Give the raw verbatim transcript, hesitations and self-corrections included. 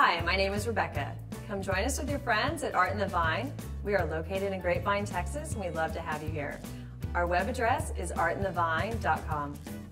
Hi, my name is Rebecca. Come join us with your friends at Art in the Vine. We are located in Grapevine, Texas, and we'd love to have you here. Our web address is art in the vine dot com.